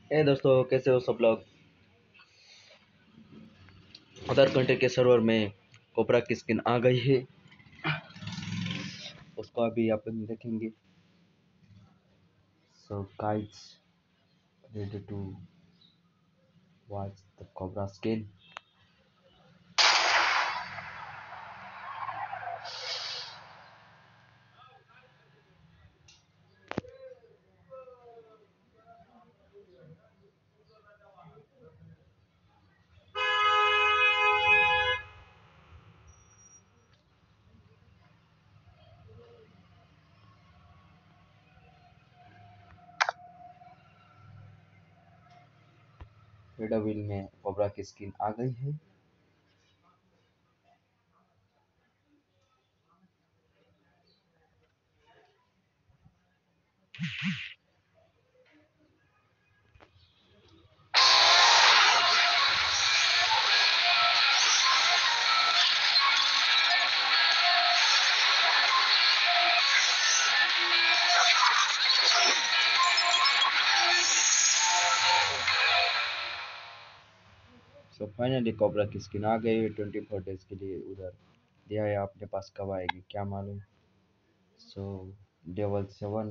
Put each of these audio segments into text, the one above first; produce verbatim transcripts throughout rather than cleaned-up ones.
ए दोस्तों, कैसे हो सब लोग। अदर कंट्री के सर्वर में कोबरा की स्किन आ गई है, उसको अभी अपन देखेंगे। So guys, ready to watch the cobra skin. रेडाविल में कोबरा की स्किन आ गई है। सो फाइनली कोबरा की स्किन आ गई है। ट्वेंटी फोर डेज के लिए उधर दिया है, आपके पास कब आएगी क्या मालूम। सो लेवल सेवन।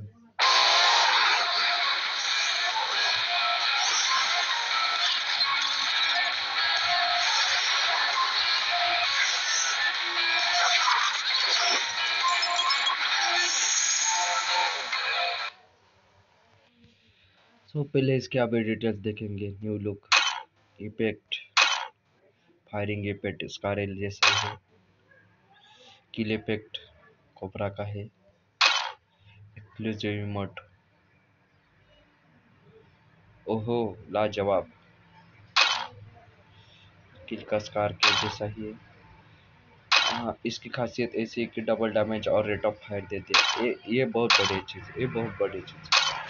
सो पहले इसके अभी डिटेल्स देखेंगे। New look, effect, firing effect स्कारल जैसा ही है। किल इफेक्ट कोबरा का है। एक्सक्लूसिव इमोट, ओहो लाजवाब। किल का स्कार के जैसा ही है। हाँ, इसकी खासियत ऐसी है कि डबल डैमेज और रेट ऑफ फायर देते हैं। ये ये बहुत बड़ी चीज़, ये बहुत बड़ी चीज़।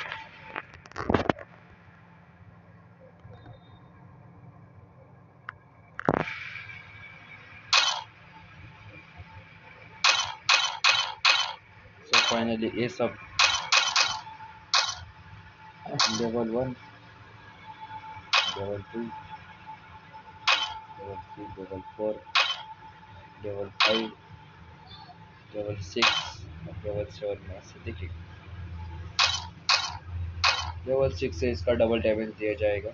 सो फाइनली ये सब level one, level two, level three, level four, level five, level six और लेवल सेवन में ऐसे देखिए। लेवल सिक्स से इसका डबल डैमेज दिया जाएगा।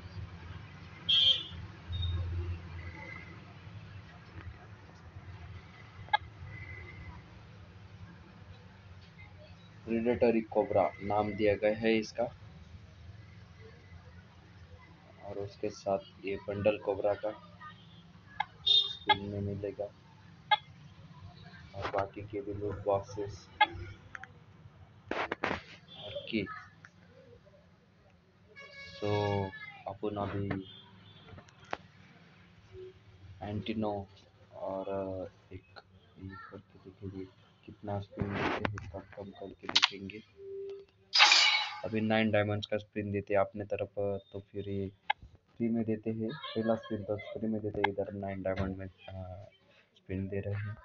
प्रेडेटरी कोबरा नाम दिया गया है इसका। और उसके साथ ये बंडल कोबरा का स्पिन में मिलेगा। और बाकी के भी लूट बॉक्सेस और की। सो अपन अभी एंटीनो और एक ये करके देखेंगे कितना स्पिन देते हैं, इसका कम करके देखेंगे। अभी नाइन डायमंड्स का स्पिन देते हैं अपने तरफ, तो फिर ये फ्री में देते हैं। पहला स्पिन तो फ्री में देते हैं, इधर नाइन डायमंड में स्पिन दे रहे हैं।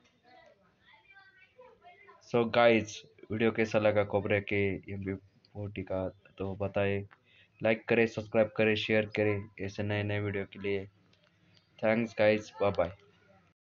सो गाइस, वीडियो कैसा लगा कोबरा के एम पी फोर्टी का तो बताएं। लाइक करें, सब्सक्राइब करें, शेयर करें ऐसे नए नए वीडियो के लिए। Thanks guys, bye bye.